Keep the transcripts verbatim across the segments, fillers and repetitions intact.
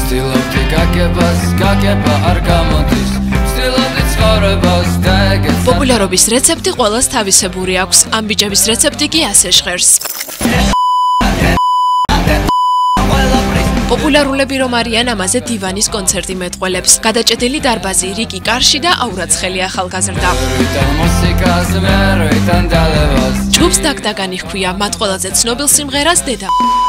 ვცდილობდი გაგებას, გაგება არ გამოდის. ვცდილობდი ცხოვრებას და ეგეც. პოპულარობის რეცეპტი ყველას თავისებური აქვს. ამ ბიჭების რეცეპტი კი ასე ჟღერს. პოპულარულები რომ არიან, ამაზე დივანის კონცერტი მეტყველებს. გადაჭედილი დარბაზი, რიგი კარში და აურაცხელი ახალგაზრდა. ჯგუფს დაგდაგანი ჰქვია, მათ ყველაზე ცნობილ სიმღერას დედა.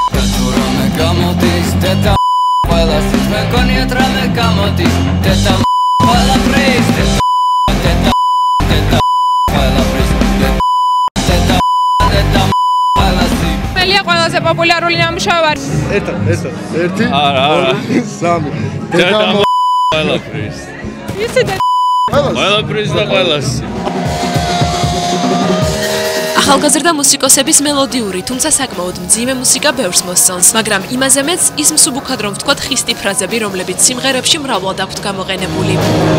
ყველაზე პოპულარული ნამუშევარი. Eta, eta, ერთი, არა, არა. სამი. დედა ყველაფრის. ისი და ყველაფრის და ყველასი. ახალგაზრდა მუსიკოსების მელოდიური, თუმცა საკმაოდ მძიმე მუსიკა ბევრს მოსწონს, მაგრამ იმაზე მეც ის მსუბუქად რომ ვთქვათ ხისტი ფრაზები, რომლებიც სიმღერებში მრავლად აქვთ გამოყენებული.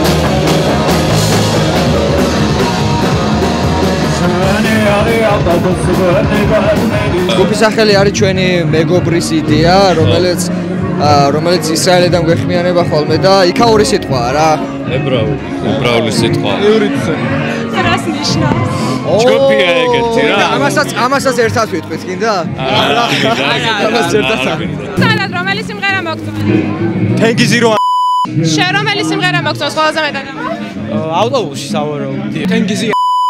ჯგუფის სახელი არის ჩვენი მეგობრის იდეა, რომელიც რომელიც ისრაელიდან გვეხმიანება ხოლმე და იქაური სიტყვაა რა. ებრაული, ებრაული სიტყვა. რას ნიშნავს? ჯგუფია ეგეთი რა. ამასაც ამასაც ერთად ვიტყვით, გინდა? არა, ამას ერთად. ძალად რომელი სიმღერა მოგწონს? თენგიზი რო შენ რომელი სიმღერა მოგწონს ყველაზე მეტად? ავტობუსში სავარაუდო. თენგიზი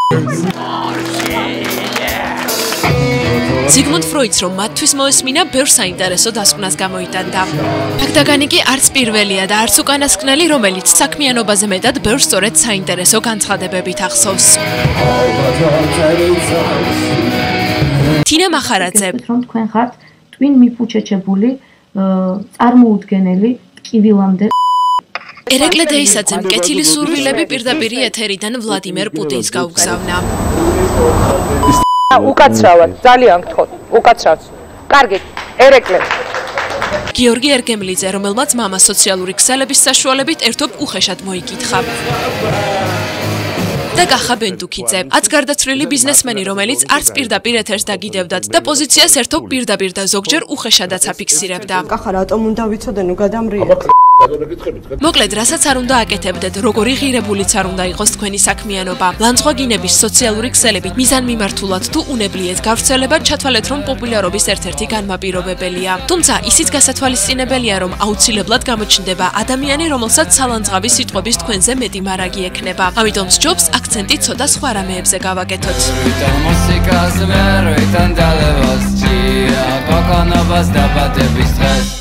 ზიგმუნდ ფროიდს რომ მათთვის მოესმინა, ბევრ საინტერესო დასკვნას გამოიტანდა. დაგდაგანი კი არც პირველია და არც უკანასკნელი, რომელიც საქმიანობაზე მეტად ბევრ სწორედ საინტერესო განცხადებებით ახსოვს. თინა მახარაძე. რომ თქვენ ხართ ტვინ მიფუჩეჩებული, წარმოუდგენელი, ტკივილამდე. ერეკლე დეისაძემ კეთილი სურვილები პირდაპირ ეთერიდან ვლადიმერ პუტინს გაუგზავნა. უკაცრავად, ძალიან გთხოვთ, უკაცრავად. კარგით, ერეკლე. გიორგი ერგემლიძე, რომელმაც მამა სოციალური ქსელების საშუალებით ერთობ უხეშად მოიკითხა. და გახა ბენდუქიძე, აც გარდაცვლილი ბიზნესმენი, რომელიც არც პირდაპირ ეთერს დაგიდევდათ და პოზიციას ერთობ პირდაპირ და ზოგჯერ უხეშადაც აფიქსირებდა. კახა რატომ უნდა ვიცოდე, ნუ გადამრიეთ. მოკლედ, რასაც არ უნდა აკეთებდეთ, როგორი ღირებულიც არ უნდა იყოს თქვენი საქმიანობა. ლანძღვაგინების სოციალური ქსელებით მიზანმიმართულად თუ უნებლიეთ გავრცელება ჩათვალეთ, რომ პოპულარობის ერთ-ერთი განმაპირობებელია. თუმცა ისიც გასათვალისწინებელია, რომ აუცილებლად გამოჩნდება ადამიანი, რომელსაც სალანძღავი სიტყვების თქვენზე მეტი მარაგი ექნება. ამიტომ სჯობს აქცენტი ცოტა სხვა რამეებზე გავაკეთოთ. მუსიკას ვერ ვიტან დალევას, ჭია, კოკონობას დაბადების დღეს.